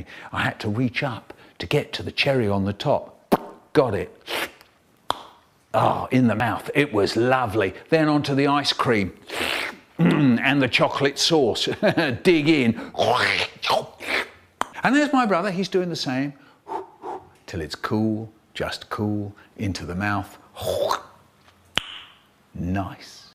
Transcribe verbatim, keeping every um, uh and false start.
I had to reach up to get to the cherry on the top. Got it. Oh, in the mouth. It was lovely. Then onto the ice cream. Mm, and the chocolate sauce. Dig in. And there's my brother. He's doing the same. Till it's cool, just cool, into the mouth. Nice.